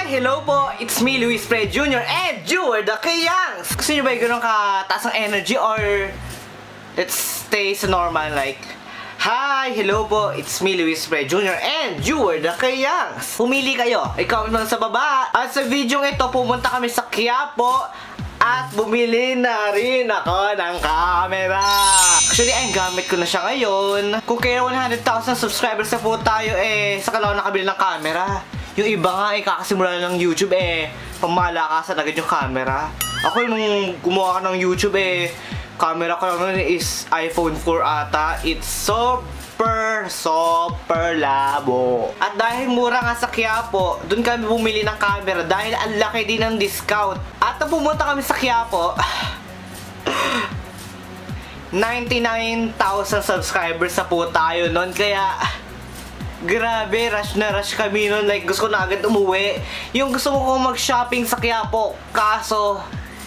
Hello po! It's me, Luis Pre Jr. and you are the K-Yangs! Gusto nyo ba yung ganun kataas ang energy or let's stay sa normal like hi! Hello po! It's me, Luis Pre Jr. and you are the K-Yangs! Pumili kayo! I-comment mo sa baba! At sa video ito, pumunta kami sa Quiapo at bumili na rin ako ng camera! Actually, ay gamit ko na siya ngayon. Kung kaya 100,000 subscribers na po tayo saka lang ako nakabili ng camera. Yung iba nga kakasimula ng YouTube pamalakasan agad yung camera. Ako nung gumawa ka ng YouTube camera ko lang nun is iPhone 4 ata. It's super labo. At dahil mura nga sa Quiapo, dun kami bumili ng camera dahil ang laki din ng discount. At nung pumunta kami sa Quiapo, 99,000 subscribers na po tayo nun, kaya grabe, rush na rush kami nun. Like, gusto ko na agad umuwi. Yung gusto ko mag-shopping sa Quiapo, kaso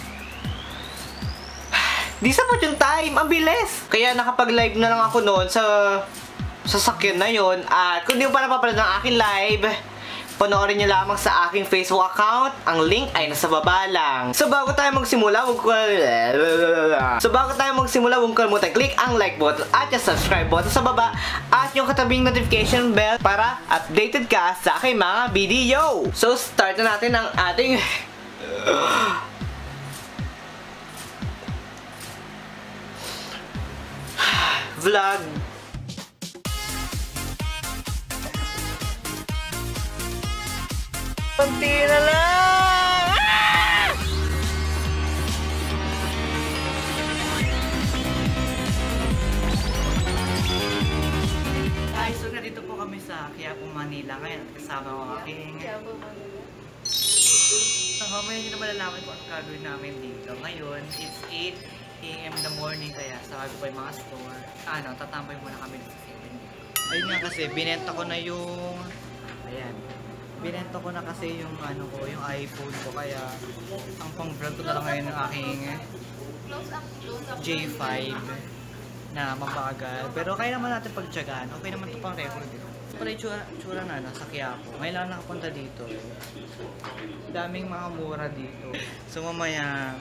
di sapat yung time, ang bilis. Kaya nakapag-live na lang ako noon sa sasakyan na yon. At kung di mo pa napapanood ng aking live, panoorin niyo lamang sa aking Facebook account. Ang link ay nasa baba lang. So bago tayo magsimula, huwag kalimutan click ang like button at yung subscribe button sa baba at yung katabing notification bell para updated ka sa aking mga video. So start na natin ang ating vlog. Kunti na lang! Guys, so nandito po kami sa Quiapo, Manila. Ngayon, kasama ko aking mamaya nyo na malalaman kung anong gagawin namin dito. Ngayon, it's 8 AM in the morning, kaya sabi ko yung mga store. Tatambay muna kami sa 7. Ayun nga kasi, binenta ko na yung binenta ko na kasi yung yung iPhone ko, kaya ang pang-vlog ko na lang ngayon ng aking J5 na mabagal. Pero kaya naman natin pagtyagaan. Okay naman ito pang record. Pala yung tsura na nasa Quiapo. Ngayon lang nakapunta dito. Daming mga mura dito. So mamaya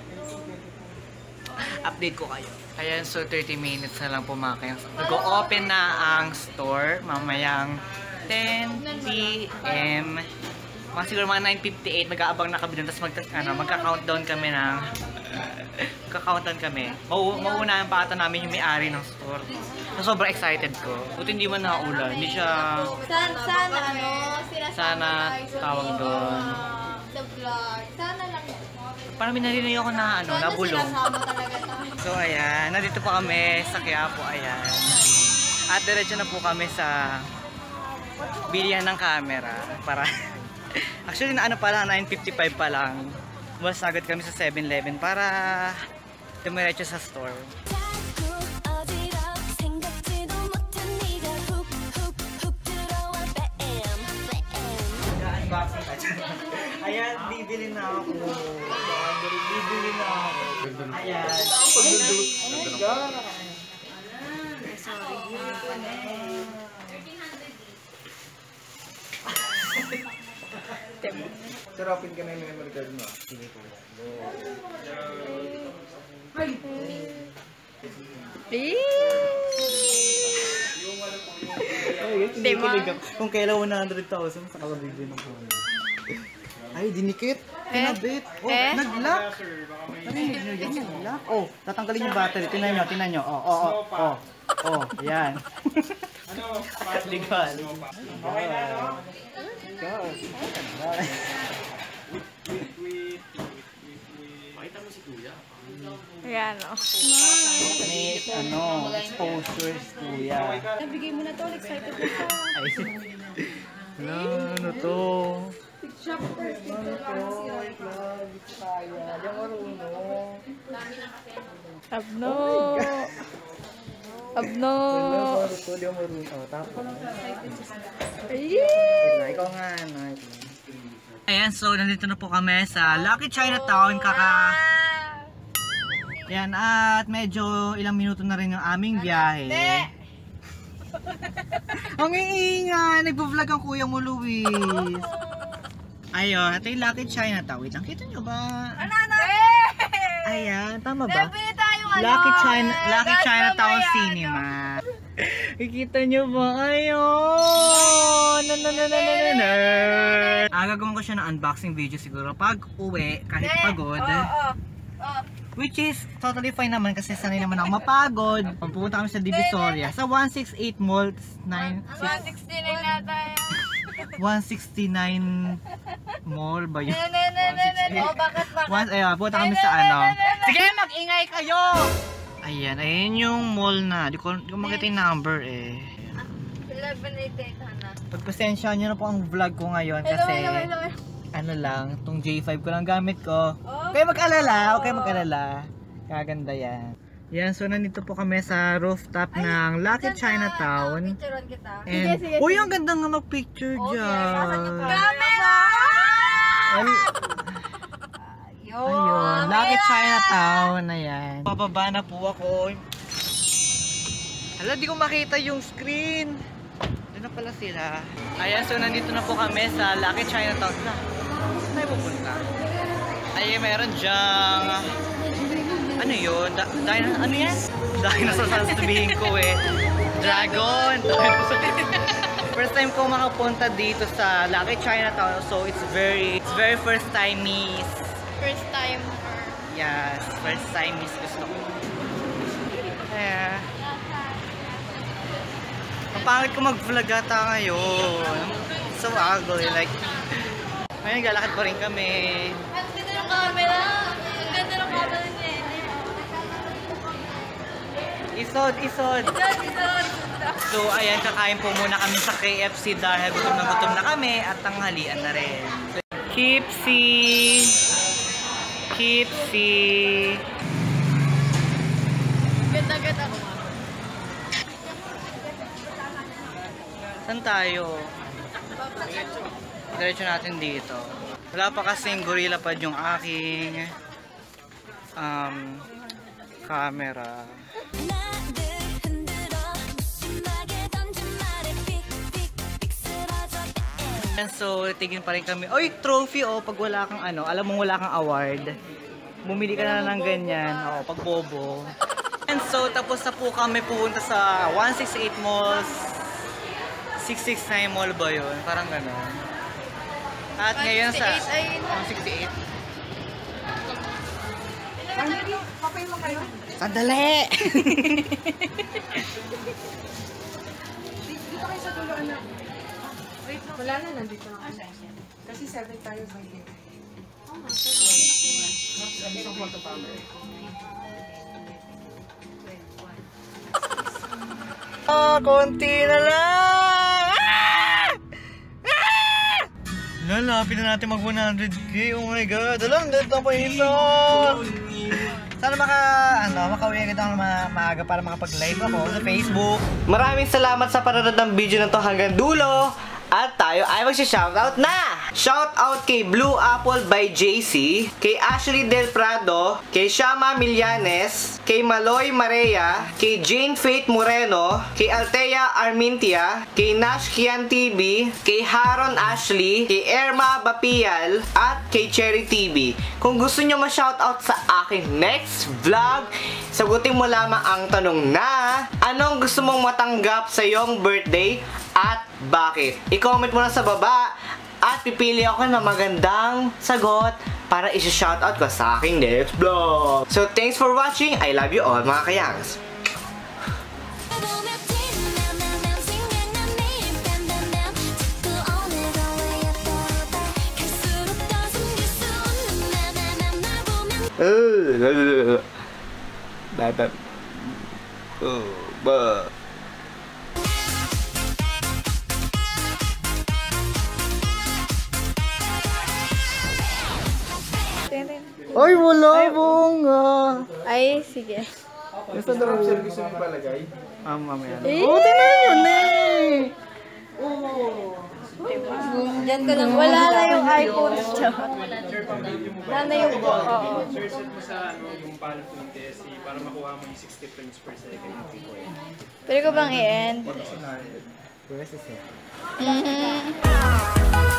update ko kayo. Ayan, so 30 minutes na lang pumakay. Nag-open na ang store mamayang 10 PM. Mga siguro mga 9:58 mag-aabang na kami doon. Tapos magka-countdown kami ng magka-countdown kami. Mauunahan pa ata namin yung may-ari ng store. So sobrang excited ko. Buti hindi man nakaulan. Hindi siya sana tawag doon sa vlog. Sana lang. Parang minarinig ako na nabulong. So ayan, nandito pa kami sa Quiapo, ayan. At diretso na po kami sa bilihan ng camera para actually pa lang 9:55 pa lang. Mas agad kami sa 7-Eleven para dumiretso sa store. Ayan, bibili na ako. Bibili na ako. Ayan. Sarapin ka na yung memory card mo. Sige po. Kung kailan 100,000 sa kalabigay ng phone. Ay, dinikit. Pinabit. Nag-lock. Nag-lock. Tatanggalin yung battery. Tingnan nyo. Yan. Legal. Pakita mo si Kuya. Ayan, May exposures, Kuya. Nabigay mo na to, excited na siya. Ano to? Abno. Ikaw nga, ayan, so nandito na po kami sa Lucky Chinatown. Ayan, at medyo ilang minuto na rin yung aming biyahe. Ang iingay, nagpo-vlog ang kuya mo, Luis. Ayun, ito yung Lucky Chinatown. Wait, nakita nyo ba? Ano? Ayan, tama ba? Bili tayo Lucky Chinatown Cinema. Kikita nyo ba? Ayun! Gagawin ko siya ng unboxing video siguro pag uwi, kahit pagod. Which is totally fine naman kasi sanay naman ako mapagod. Pupunta kami sa Divisoria. Sa 168 Mall, 169 na tayo. 169 Mall ba yun? Oh, bakit? Ayun, punta kami sa ano. Sige, mag-ingay kayo! Ayan yung mall na. Di ko makita yung number eh. 1188 Hana. Pagpasensya nyo na po ang vlog ko ngayon kasi ano lang, tong J5 ko lang gamit ko. Huwag kayo mag-alala. Kaganda yan. Yan, so nandito po kami sa rooftop ng Lucky Chinatown. Picturean kita. And, uy, ang ganda nga mag-picture dyan. Camera! Ayun, Lucky Chinatown. Ayan. Bababa na po ako. Hala, di ko makita yung screen. Doon na pala sila. Ayan, so nandito na po kami sa Lucky Chinatown. Saan tayo pupunta? Ayan, meron dyang... Ano yun? Ano yan? Dinosaur ang sabihin ko eh. Dragon! First time ko makapunta dito sa Lucky Chinatown. So it's very first time miss. First time. Yes, first time miss gusto ko. Mapangit ko mag-vlog ata ngayon. So ugly, like... Ngayon, galakad pa rin kami. Ang ganda ng camera! Ang ganda ng camera niya. Isod! So ayan, kakain po muna kami sa KFC dahil gutom na kami at tanghalian na rin. Kipsy! Ganda ko. Saan tayo? Diretso natin dito. Wala pa kasing Gorilla Pad yung aking camera. So, tigin pa rin kami. Oy, trophy oh, pag wala kang ano, alam mong wala kang award. Bumili ka na ng ganyan, oh, pag bobo. And so, tapos na po kami pupunta sa 168 Malls. 669 Mall ba yun? Parang gano'n. At ngayon sa 168. Sandali! Dito kayo sa dulo, anak. Wala na, nandito na kasi. Kasi 7 tayo by here. Isang photo pa mo. Konti na lang! Lalapit na natin mag 100k. Oh my god, alam, dead na pa isa! Sana makauwi agad ako maaga para makapag-live ako sa Facebook. Maraming salamat sa panonood ng video na to hanggang dulo. At tayo ay magsha-shoutout na! Shoutout kay Blue Apple by JC, kay Ashley Del Prado, kay Shama Millanes, kay Maloy Marea, kay Jane Faith Moreno, kay Altea Armintia, kay Nash Kian TV, kay Haron Ashley, kay Erma Bapial, at kay Cherry TV. Kung gusto nyo ma-shoutout sa aking next vlog, sagutin mo lamang ang tanong na, anong gusto mong matanggap sa iyong birthday at bakit? I-comment mo na sa baba at pipili ako ng magandang sagot para i-shoutout ko sa aking next vlog. So thanks for watching. I love you all mga kayangs. Bye bye. Bye. Ay, wala bunga. Ay, sige. Gusto daw service mo palagay? Mamaya. Oh, tinan yun eh. Diyan ka lang. Wala na yung iPhone. Wala na yung oo. Search mo sa yung Palm TSC para makuha mo yung 60 frames per second ng video. Pwede ko bang i-end? Where's the set? Mhm.